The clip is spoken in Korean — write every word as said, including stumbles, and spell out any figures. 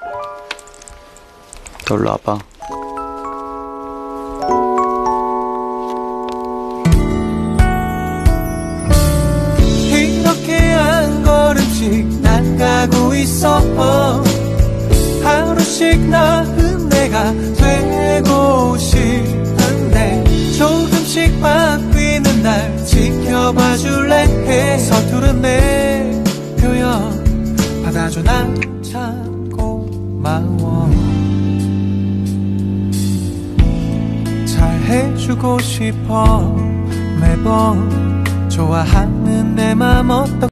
너 일로 와봐. 이렇게 한 걸음씩 나가고 있어. 하루씩 나은 내가 되고 싶은데 조금씩 바뀌는 날 지켜봐 줄래. 서투른 내 표현 받아줘. 난 참 고마워. 잘해주고 싶어. 매번 좋아하는 내 맘 어떻게